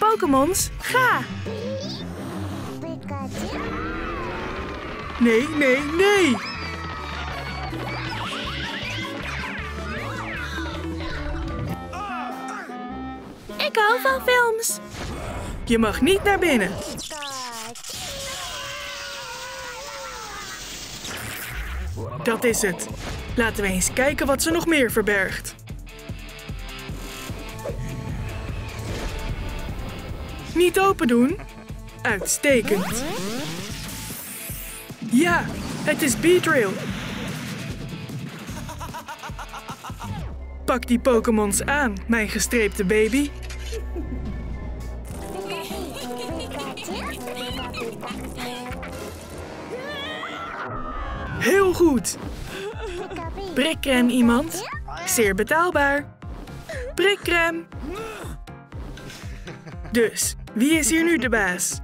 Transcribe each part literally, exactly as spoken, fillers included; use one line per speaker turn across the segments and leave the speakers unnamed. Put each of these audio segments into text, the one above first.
Pokémons, ga! Nee, nee, nee! Ik hou van films. Je mag niet naar binnen. Dat is het. Laten we eens kijken wat ze nog meer verbergt. Niet open doen. Uitstekend. Ja, het is Beedrill. Pak die Pokémons aan, mijn gestreepte baby. Heel goed. Prikcrème iemand? Zeer betaalbaar. Prikcrème. Dus, wie is hier nu de baas?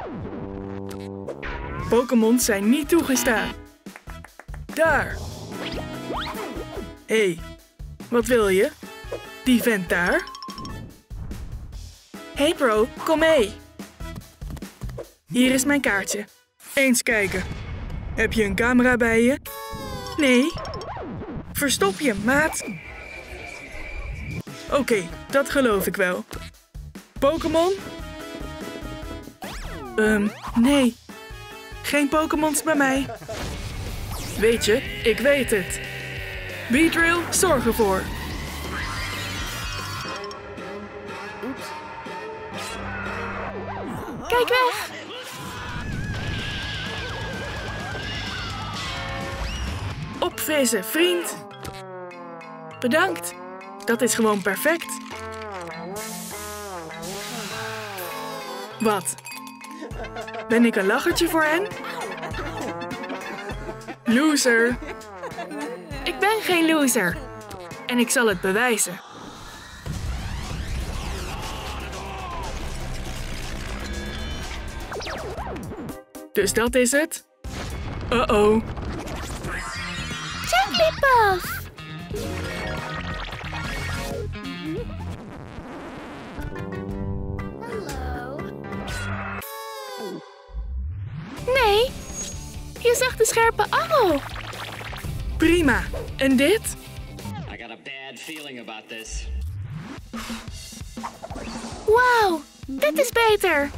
Pokémons zijn niet toegestaan. Daar. Hé, hey, wat wil je? Die vent daar? Hey bro, kom mee. Hier is mijn kaartje. Eens kijken. Heb je een camera bij je? Nee. Verstop je, maat. Oké, okay, dat geloof ik wel. Pokémon? Um, nee. Geen Pokémons bij mij. Weet je, ik weet het. Beedrill, zorg ervoor. Oeps. Kijk weg! Opfrissen, vriend. Bedankt. Dat is gewoon perfect. Wat? Ben ik een lachertje voor hen? Loser. Ik ben geen loser. En ik zal het bewijzen. Dus dat is het? Uh-oh.
Jigglypuff! Nee, je zag de scherpe angel.
Prima. En dit?
I got a bad feeling about this.
Wauw, dit is beter.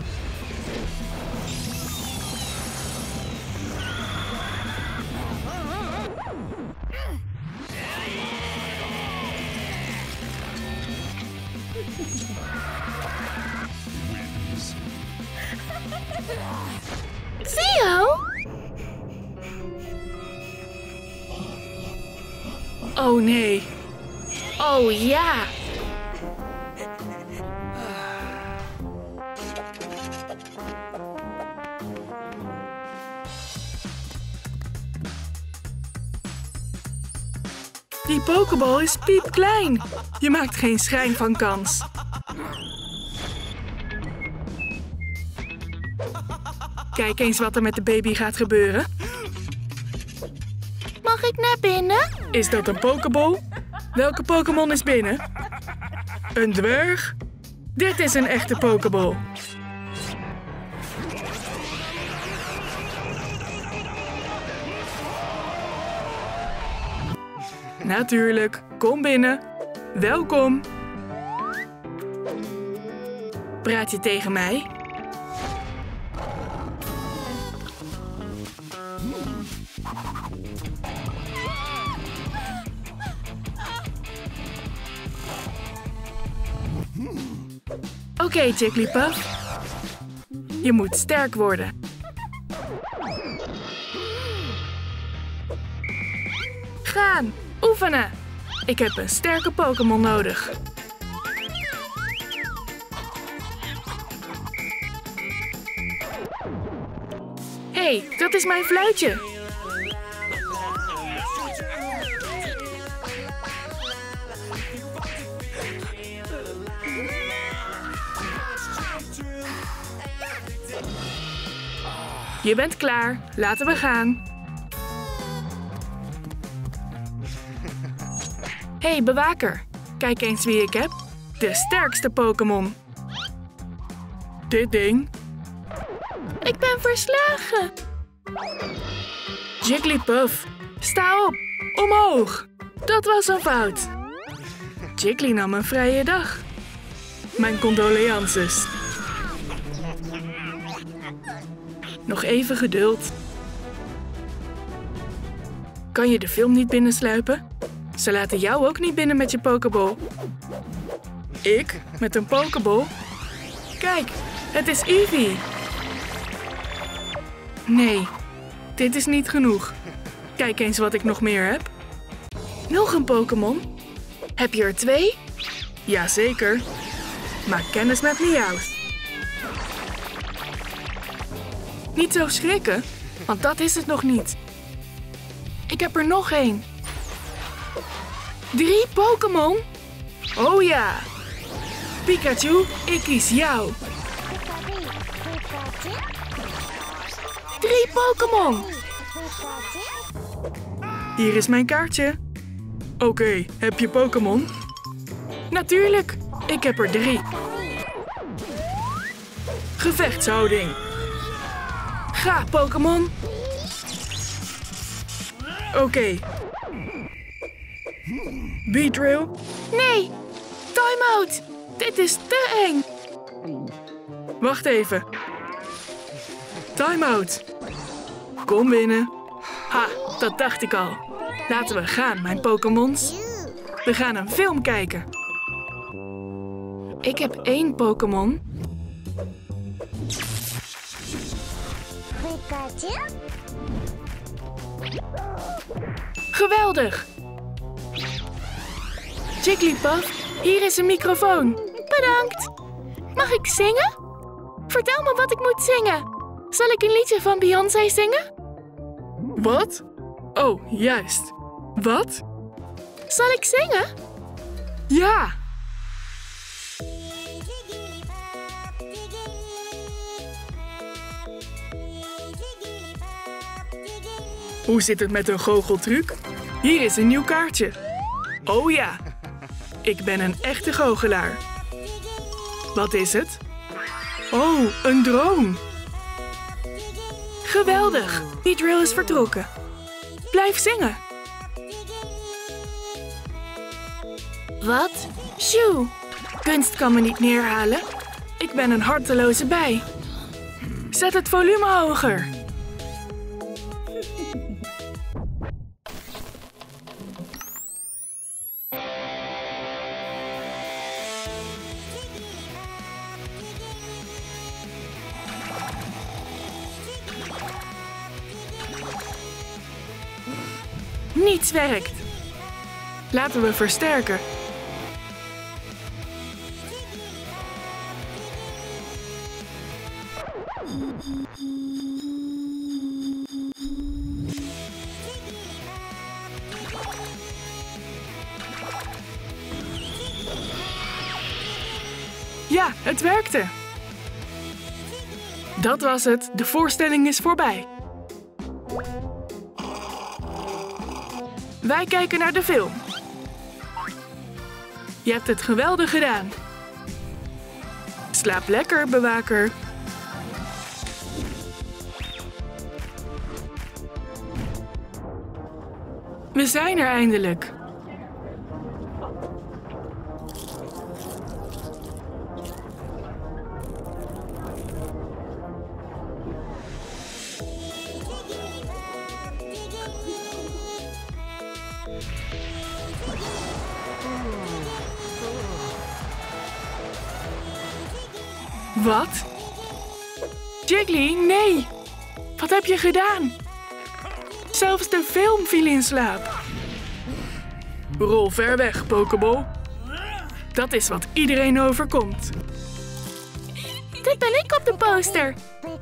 Theo?
Oh nee.
Oh ja.
Die Pokéball is piepklein. Je maakt geen schijn van kans. Kijk eens wat er met de baby gaat gebeuren.
Mag ik naar binnen?
Is dat een Pokéball? Welke Pokémon is binnen? Een dwerg? Dit is een echte Pokéball. Natuurlijk, kom binnen. Welkom. Praat je tegen mij? Oké, okay, Jigglypuff. Je moet sterk worden. Gaan, oefenen. Ik heb een sterke Pokémon nodig. Hé, hey, dat is mijn fluitje. Je bent klaar. Laten we gaan. Hé, hey, bewaker. Kijk eens wie ik heb. De sterkste Pokémon. Dit ding.
Ik ben verslagen.
Jigglypuff, sta op. Omhoog. Dat was een fout. Jiggly nam een vrije dag. Mijn condoleances. Nog even geduld. Kan je de film niet binnensluipen? Ze laten jou ook niet binnen met je pokeball. Ik met een pokeball? Kijk, het is Eevee. Nee, dit is niet genoeg. Kijk eens wat ik nog meer heb. Nog een Pokémon? Heb je er twee? Jazeker. Maak kennis met Meowth. Niet zo schrikken, want dat is het nog niet. Ik heb er nog één. Drie Pokémon? Oh ja. Pikachu, ik kies jou. Drie Pokémon. Hier is mijn kaartje. Oké, okay, heb je Pokémon? Natuurlijk, ik heb er drie. Gevechtshouding. Ga, Pokémon. Oké. Okay. Beedrill.
Nee, time-out. Dit is te eng.
Wacht even. Time-out. Kom binnen. Ha, dat dacht ik al. Laten we gaan, mijn Pokémons. We gaan een film kijken. Ik heb één Pokémon. Geweldig. Jigglypuff, hier is een microfoon.
Bedankt. Mag ik zingen? Vertel me wat ik moet zingen. Zal ik een liedje van Beyoncé zingen?
Wat? Oh, juist. Wat?
Zal ik zingen?
Ja! Hoe zit het met een goocheltruc? Hier is een nieuw kaartje. Oh ja, ik ben een echte goochelaar. Wat is het? Oh, een drone. Geweldig, die drill is vertrokken. Blijf zingen. Wat? Shoo, kunst kan me niet neerhalen. Ik ben een harteloze bij. Zet het volume hoger. Niets werkt. Laten we versterken. Ja, het werkte. Dat was het. De voorstelling is voorbij. Wij kijken naar de film. Je hebt het geweldig gedaan. Slaap lekker, bewaker. We zijn er eindelijk. Wat? Jiggly, nee! Wat heb je gedaan? Zelfs de film viel in slaap. Rol ver weg, Pokéball. Dat is wat iedereen overkomt.
Dit ben ik op de poster.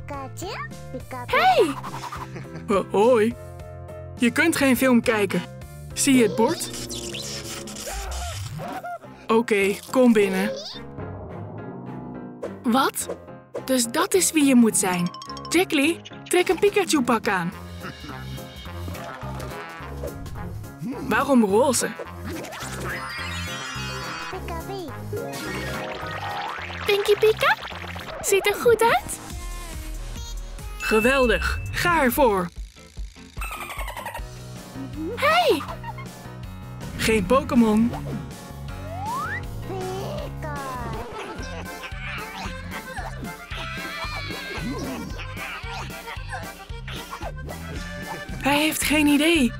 Hey!
Oh, hoi. Je kunt geen film kijken. Zie je het bord? Oké, okay, kom binnen. Wat? Dus dat is wie je moet zijn. Jiggly, trek een Pikachu-pak aan. Waarom roze?
Pinky Pika? Ziet er goed uit?
Geweldig. Ga ervoor.
Hey!
Geen Pokémon. Hij heeft geen idee.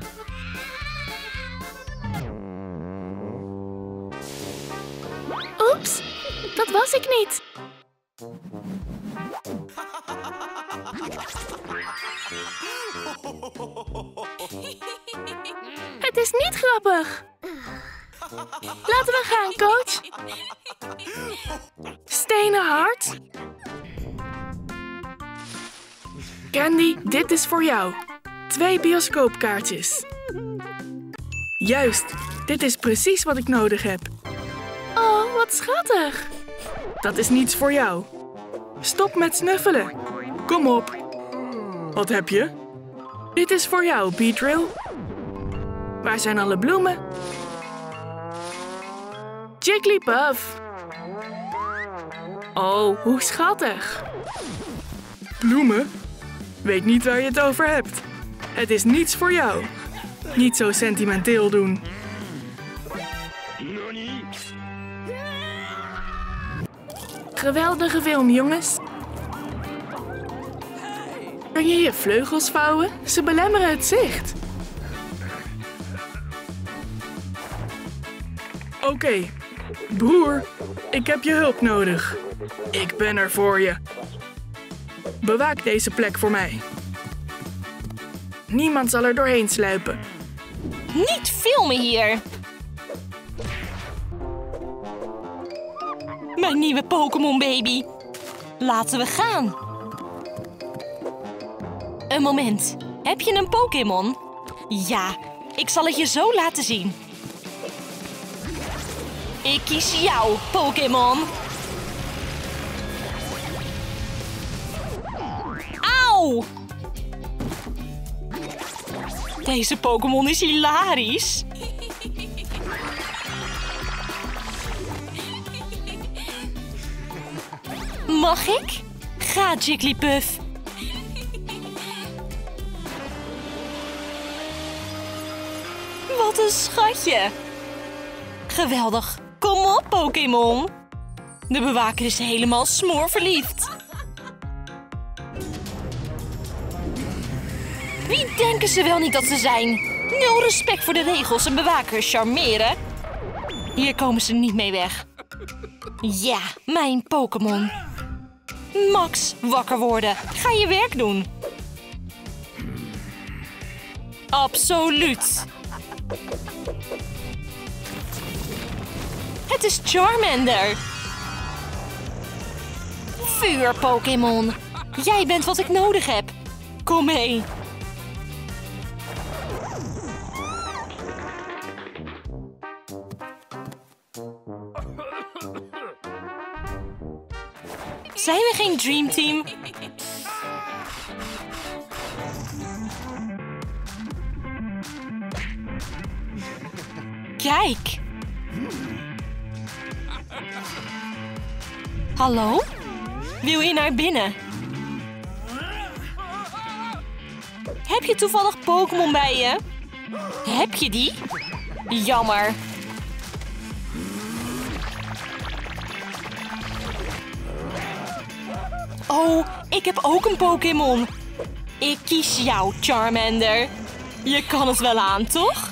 Oeps, dat was ik niet. Het is niet grappig. Laten we gaan, coach.
Stenen hart. Candy, dit is voor jou. Twee bioscoopkaartjes. Juist, dit is precies wat ik nodig heb.
Oh, wat schattig.
Dat is niets voor jou. Stop met snuffelen. Kom op. Wat heb je? Dit is voor jou, Beedrill. Waar zijn alle bloemen? Jigglypuff. Oh, hoe schattig. Bloemen? Weet niet waar je het over hebt. Het is niets voor jou. Niet zo sentimenteel doen. Geweldige film, jongens. Kun je je vleugels vouwen? Ze belemmeren het zicht. Oké, okay. Broer, ik heb je hulp nodig. Ik ben er voor je. Bewaak deze plek voor mij. Niemand zal er doorheen sluipen.
Niet filmen hier. Mijn nieuwe Pokémon baby. Laten we gaan. Een moment. Heb je een Pokémon? Ja, ik zal het je zo laten zien. Ik kies jou, Pokémon. Auw! Deze Pokémon is hilarisch. Mag ik? Ga, Jigglypuff. Wat een schatje. Geweldig. Kom op, Pokémon. De bewaker is helemaal smoorverliefd. Wie denken ze wel niet dat ze zijn? Nul respect voor de regels en bewakers charmeren. Hier komen ze niet mee weg. Ja, mijn Pokémon. Max, wakker worden. Ga je werk doen. Absoluut. Het is Charmander. Vuur, Pokémon. Jij bent wat ik nodig heb. Kom mee. Zijn we geen Dream Team? Kijk. Hallo? Wil je naar binnen? Heb je toevallig Pokémon bij je? Heb je die? Jammer. Oh, ik heb ook een Pokémon. Ik kies jou, Charmander. Je kan het wel aan, toch?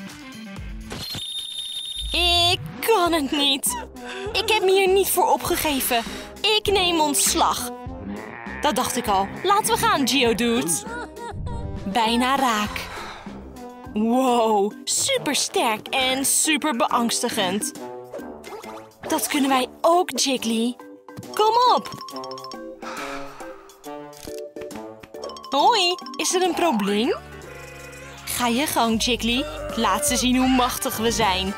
Ik kan het niet. Ik heb me hier niet voor opgegeven. Ik neem ontslag. Dat dacht ik al. Laten we gaan, Geodude. Bijna raak. Wow, super sterk en super beangstigend. Dat kunnen wij ook, Jiggly. Kom op. Hoi, is er een probleem? Ga je gang, Jiggly. Laat ze zien hoe machtig we zijn.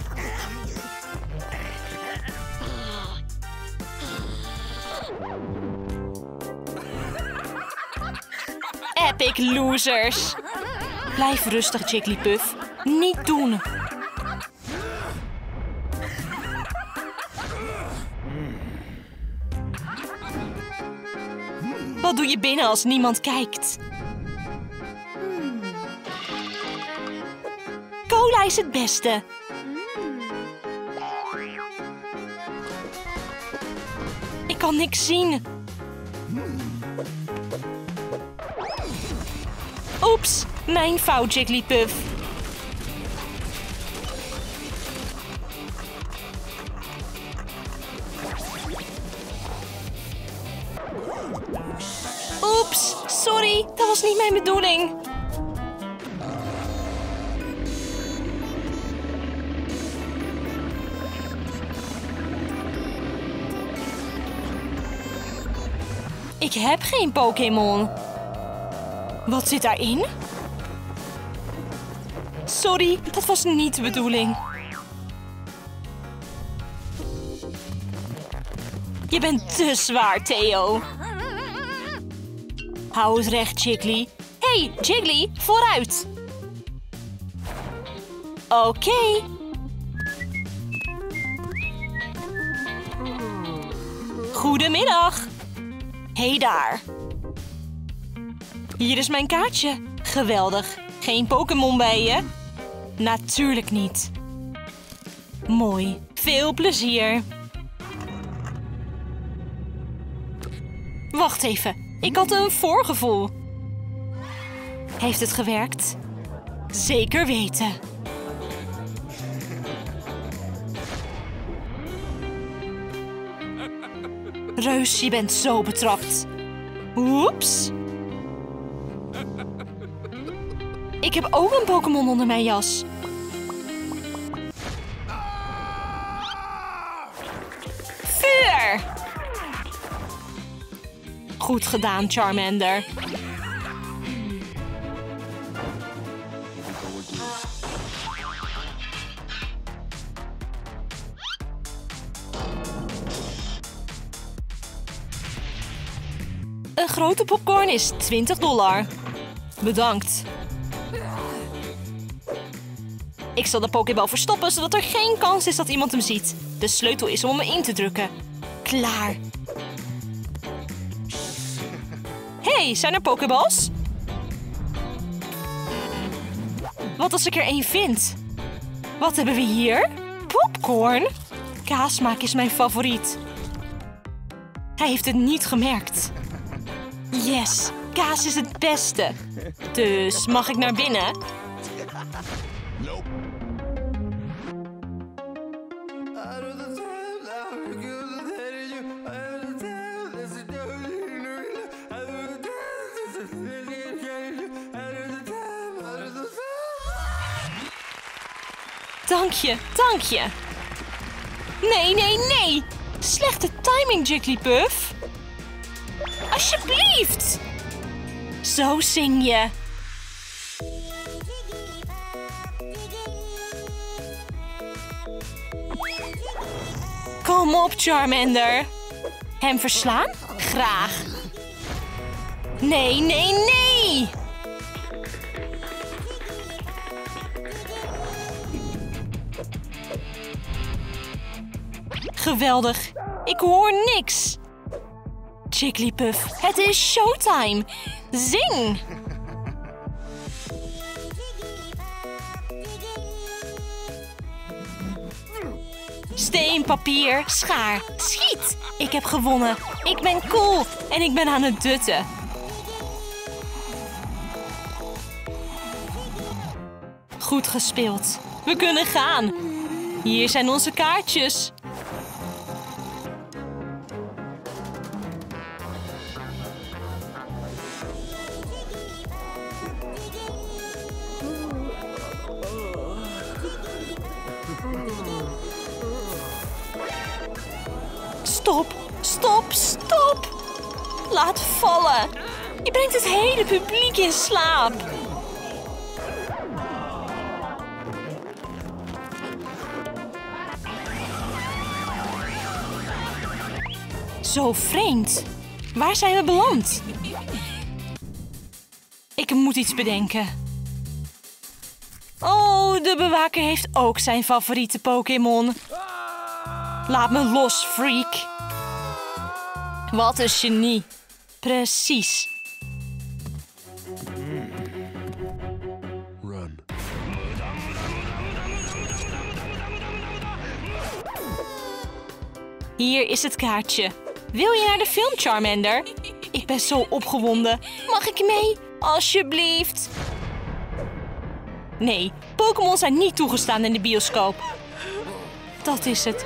Epic losers. Blijf rustig, Jigglypuff. Niet doen. Wat doe je binnen als niemand kijkt? Cola is het beste. Ik kan niks zien. Oeps, mijn fout, Jigglypuff. Oeps, sorry, dat was niet mijn bedoeling. Ik heb geen Pokémon. Wat zit daarin? Sorry, dat was niet de bedoeling. Je bent te zwaar, Theo. Hou het recht, Jiggly. Hey, Jiggly, vooruit. Oké. Okay. Goedemiddag. Hey daar. Hier is mijn kaartje. Geweldig. Geen Pokémon bij je? Natuurlijk niet. Mooi. Veel plezier. Wacht even. Ik had een voorgevoel. Heeft het gewerkt? Zeker weten. Reus, je bent zo betrapt. Oeps. Ik heb ook een Pokémon onder mijn jas. Vuur! Goed gedaan, Charmander. Een grote popcorn is twintig dollar. Bedankt. Ik zal de Pokéball verstoppen, zodat er geen kans is dat iemand hem ziet. De sleutel is om hem in te drukken. Klaar. Hey, zijn er Pokéballs? Wat als ik er één vind? Wat hebben we hier? Popcorn? Kaasmaak is mijn favoriet. Hij heeft het niet gemerkt. Yes, kaas is het beste. Dus mag ik naar binnen? Dank je, dank je. Nee, nee, nee. Slechte timing, Jigglypuff. Alsjeblieft. Zo zing je. Kom op, Charmander. Hem verslaan? Graag. Nee, nee, nee. Geweldig. Ik hoor niks. Jigglypuff, het is showtime. Zing! Steen, papier, schaar, schiet! Ik heb gewonnen. Ik ben cool en ik ben aan het dutten. Goed gespeeld. We kunnen gaan. Hier zijn onze kaartjes. Stop, stop, stop! Laat vallen. Je brengt het hele publiek in slaap. Zo vreemd. Waar zijn we beland? Ik moet iets bedenken. Oh, de bewaker heeft ook zijn favoriete Pokémon. Laat me los, freak. Wat een genie. Precies.
Run.
Hier is het kaartje. Wil je naar de film, Charmander? Ik ben zo opgewonden. Mag ik mee? Alsjeblieft. Nee, Pokémon zijn niet toegestaan in de bioscoop. Dat is het.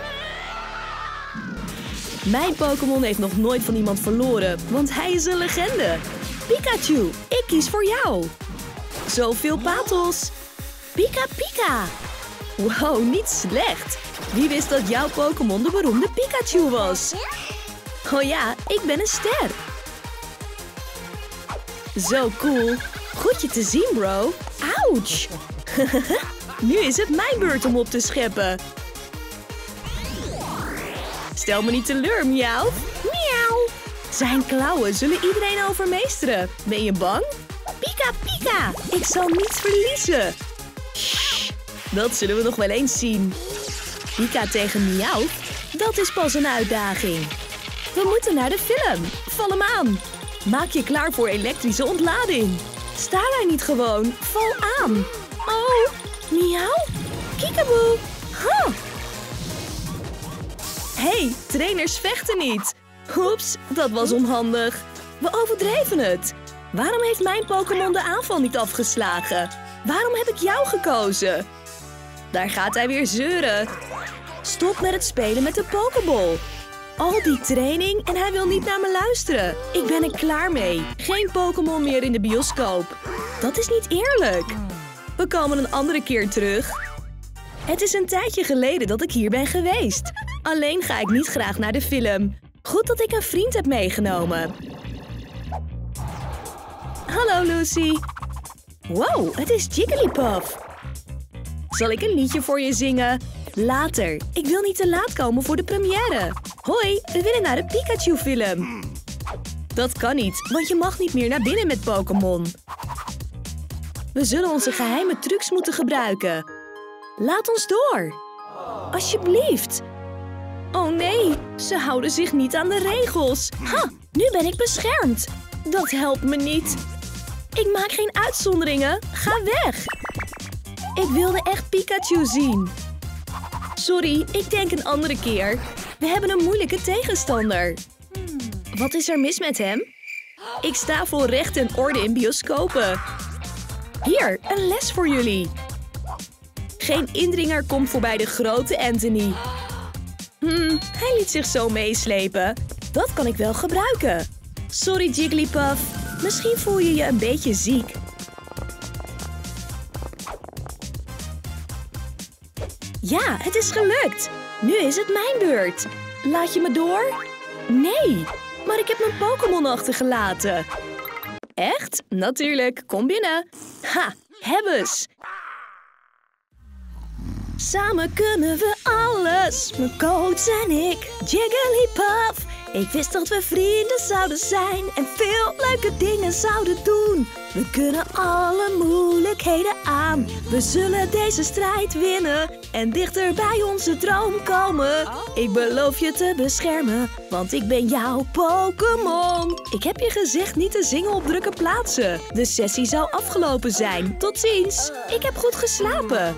Mijn Pokémon heeft nog nooit van iemand verloren, want hij is een legende. Pikachu, ik kies voor jou. Zoveel patels. Pika Pika. Wow, niet slecht. Wie wist dat jouw Pokémon de beroemde Pikachu was? Oh ja, ik ben een ster. Zo cool. Goed je te zien, bro. Ouch. Nu is het mijn beurt om op te scheppen. Stel me niet teleur, miauw. Miauw. Zijn klauwen zullen iedereen overmeesteren. Ben je bang? Pika Pika. Ik zal niets verliezen. Shh, dat zullen we nog wel eens zien. Pika tegen miauw, dat is pas een uitdaging. We moeten naar de film. Val hem aan. Maak je klaar voor elektrische ontlading. Sta daar niet gewoon. Val aan. Oh, miauw. Kiekeboe. Huh. Hey, trainers vechten niet. Oeps, dat was onhandig. We overdreven het. Waarom heeft mijn Pokémon de aanval niet afgeslagen? Waarom heb ik jou gekozen? Daar gaat hij weer zeuren. Stop met het spelen met de Pokéball. Al die training en hij wil niet naar me luisteren. Ik ben er klaar mee. Geen Pokémon meer in de bioscoop. Dat is niet eerlijk. We komen een andere keer terug. Het is een tijdje geleden dat ik hier ben geweest. Alleen ga ik niet graag naar de film. Goed dat ik een vriend heb meegenomen. Hallo Lucy. Wow, het is Jigglypuff. Zal ik een liedje voor je zingen? Later. Ik wil niet te laat komen voor de première. Hoi, we willen naar de Pikachu-film. Dat kan niet, want je mag niet meer naar binnen met Pokémon. We zullen onze geheime trucs moeten gebruiken. Laat ons door. Alsjeblieft. Oh nee, ze houden zich niet aan de regels. Ha, nu ben ik beschermd. Dat helpt me niet. Ik maak geen uitzonderingen. Ga weg. Ik wilde echt Pikachu zien. Sorry, ik denk een andere keer. We hebben een moeilijke tegenstander. Wat is er mis met hem? Ik sta voor recht en orde in bioscopen. Hier, een les voor jullie. Geen indringer komt voorbij de grote Anthony. Hmm, hij liet zich zo meeslepen. Dat kan ik wel gebruiken. Sorry, Jigglypuff. Misschien voel je je een beetje ziek. Ja, het is gelukt. Nu is het mijn beurt. Laat je me door? Nee, maar ik heb mijn Pokémon achtergelaten. Echt? Natuurlijk. Kom binnen. Ha, hebbes. Samen kunnen we alles, mijn coach en ik, Jigglypuff. Ik wist dat we vrienden zouden zijn en veel leuke dingen zouden doen. We kunnen alle moeilijkheden aan. We zullen deze strijd winnen en dichter bij onze droom komen. Ik beloof je te beschermen, want ik ben jouw Pokémon. Ik heb je gezegd niet te zingen op drukke plaatsen. De sessie zou afgelopen zijn. Tot ziens. Ik heb goed geslapen.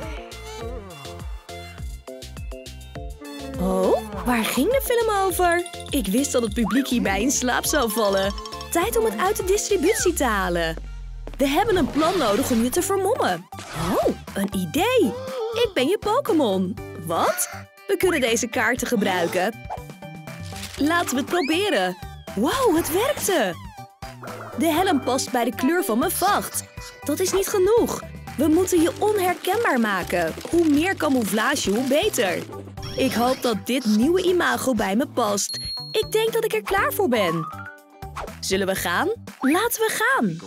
Oh, waar ging de film over? Ik wist dat het publiek hierbij in slaap zou vallen. Tijd om het uit de distributie te halen. We hebben een plan nodig om je te vermommen. Oh, een idee. Ik ben je Pokémon. Wat? We kunnen deze kaarten gebruiken. Laten we het proberen. Wow, het werkte. De helm past bij de kleur van mijn vacht. Dat is niet genoeg. We moeten je onherkenbaar maken. Hoe meer camouflage, hoe beter. Ik hoop dat dit nieuwe imago bij me past. Ik denk dat ik er klaar voor ben. Zullen we gaan? Laten we gaan.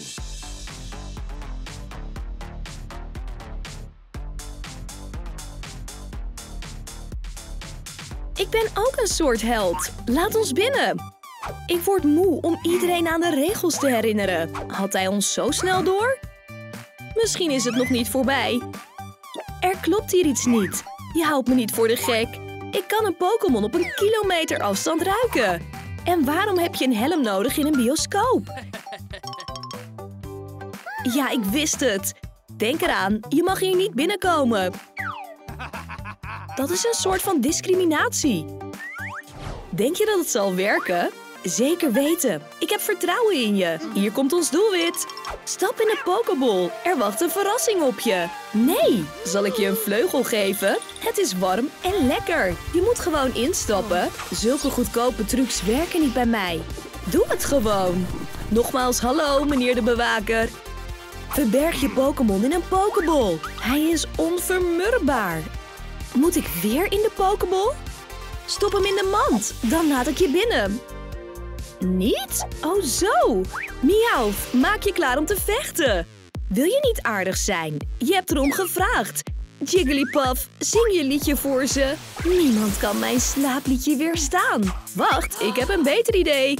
Ik ben ook een soort held. Laat ons binnen. Ik word moe om iedereen aan de regels te herinneren. Had hij ons zo snel door? Misschien is het nog niet voorbij. Er klopt hier iets niet. Je houdt me niet voor de gek. Ik kan een Pokémon op een kilometer afstand ruiken. En waarom heb je een helm nodig in een bioscoop? Ja, ik wist het. Denk eraan, je mag hier niet binnenkomen. Dat is een soort van discriminatie. Denk je dat het zal werken? Zeker weten. Ik heb vertrouwen in je. Hier komt ons doelwit. Stap in de Pokeball. Er wacht een verrassing op je. Nee, zal ik je een vleugel geven? Het is warm en lekker. Je moet gewoon instappen. Zulke goedkope trucs werken niet bij mij. Doe het gewoon. Nogmaals, hallo meneer de bewaker. Verberg je Pokémon in een Pokeball. Hij is onvermurbaar. Moet ik weer in de Pokeball? Stop hem in de mand. Dan laat ik je binnen. Niet? Oh zo. Miauw, maak je klaar om te vechten. Wil je niet aardig zijn? Je hebt erom gevraagd. Jigglypuff, zing je liedje voor ze. Niemand kan mijn slaapliedje weerstaan. Wacht, ik heb een beter idee.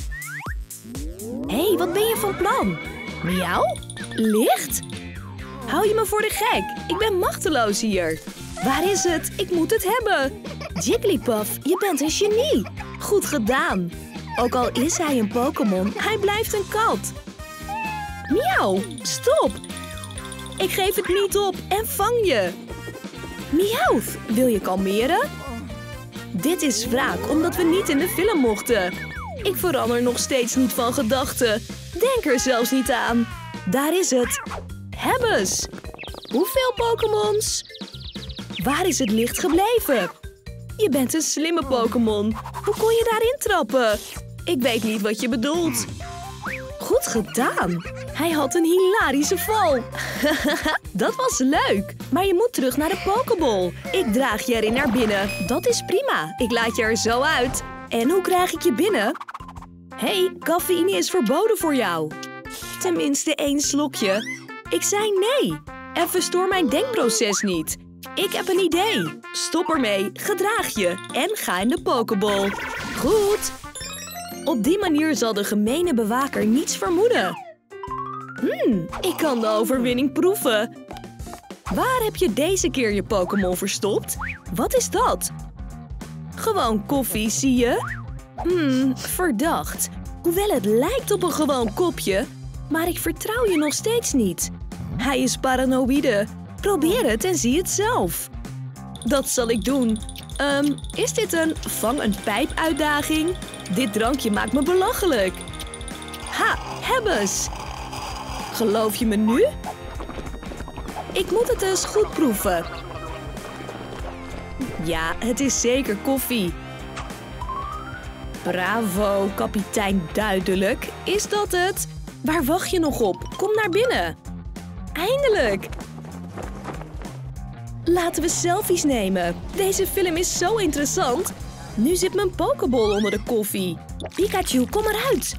Hé, hey, wat ben je van plan? Miauw? Licht? Hou je me voor de gek? Ik ben machteloos hier. Waar is het? Ik moet het hebben. Jigglypuff, je bent een genie. Goed gedaan. Ook al is hij een Pokémon, hij blijft een kat. Miauw, stop. Ik geef het niet op en vang je. Miauw, wil je kalmeren? Dit is wraak omdat we niet in de film mochten. Ik verander nog steeds niet van gedachten. Denk er zelfs niet aan. Daar is het. Hebbes. Hoeveel Pokémons? Waar is het licht gebleven? Je bent een slimme Pokémon. Hoe kon je daarin trappen? Ik weet niet wat je bedoelt. Goed gedaan. Hij had een hilarische val. Dat was leuk. Maar je moet terug naar de Pokeball. Ik draag je erin naar binnen. Dat is prima. Ik laat je er zo uit. En hoe krijg ik je binnen? Hé, hey, cafeïne is verboden voor jou. Tenminste één slokje. Ik zei nee. En verstoor mijn denkproces niet. Ik heb een idee. Stop ermee, gedraag je en ga in de Pokeball. Goed. Op die manier zal de gemene bewaker niets vermoeden. Hmm, ik kan de overwinning proeven. Waar heb je deze keer je Pokémon verstopt? Wat is dat? Gewoon koffie, zie je? Hmm, verdacht. Hoewel het lijkt op een gewoon kopje, maar ik vertrouw je nog steeds niet. Hij is paranoïde. Probeer het en zie het zelf. Dat zal ik doen. Um, is dit een vang een pijp uitdaging? Dit drankje maakt me belachelijk. Ha, hebbes. Geloof je me nu? Ik moet het eens goed proeven. Ja, het is zeker koffie. Bravo, kapitein Duidelijk. Is dat het? Waar wacht je nog op? Kom naar binnen. Eindelijk. Laten we selfies nemen. Deze film is zo interessant. Nu zit mijn Pokeball onder de koffie. Pikachu, kom eruit.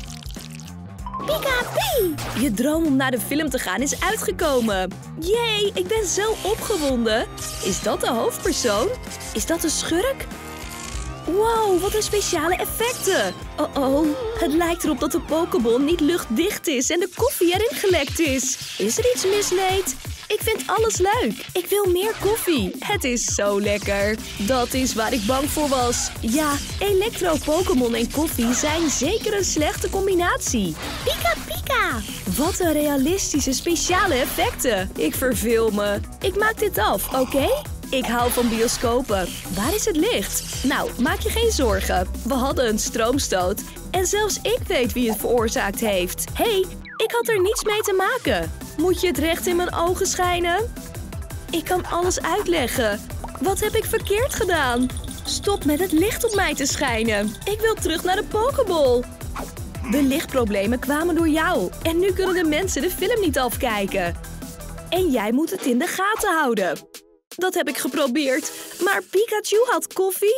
Pika-pie! Je droom om naar de film te gaan is uitgekomen. Jee, ik ben zo opgewonden. Is dat de hoofdpersoon? Is dat de schurk? Wow, wat een speciale effecten. Oh-oh, het lijkt erop dat de Pokeball niet luchtdicht is en de koffie erin gelekt is. Is er iets mis, Nate? Ik vind alles leuk. Ik wil meer koffie. Het is zo lekker. Dat is waar ik bang voor was. Ja, Elektro-Pokémon en koffie zijn zeker een slechte combinatie. Pika pika! Wat een realistische speciale effecten. Ik verveel me. Ik maak dit af, oké? Okay? Ik hou van bioscopen. Waar is het licht? Nou, maak je geen zorgen. We hadden een stroomstoot. En zelfs ik weet wie het veroorzaakt heeft. Hé, hey, ik had er niets mee te maken. Moet je het recht in mijn ogen schijnen? Ik kan alles uitleggen. Wat heb ik verkeerd gedaan? Stop met het licht op mij te schijnen. Ik wil terug naar de Pokeball. De lichtproblemen kwamen door jou. En nu kunnen de mensen de film niet afkijken. En jij moet het in de gaten houden. Dat heb ik geprobeerd. Maar Pikachu had koffie.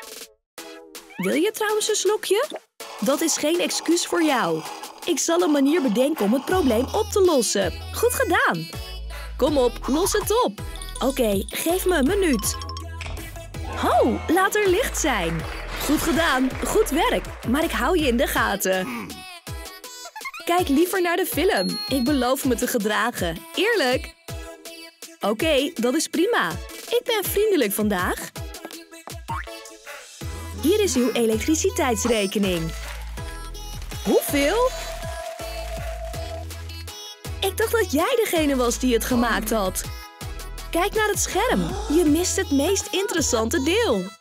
Wil je trouwens een slokje? Dat is geen excuus voor jou. Ik zal een manier bedenken om het probleem op te lossen. Goed gedaan. Kom op, los het op. Oké, okay, geef me een minuut. Ho, laat er licht zijn. Goed gedaan, goed werk. Maar ik hou je in de gaten. Kijk liever naar de film. Ik beloof me te gedragen. Eerlijk. Oké, okay, dat is prima. Ik ben vriendelijk vandaag. Hier is uw elektriciteitsrekening. Hoeveel? Ik dacht dat jij degene was die het gemaakt had. Kijk naar het scherm. Je mist het meest interessante deel.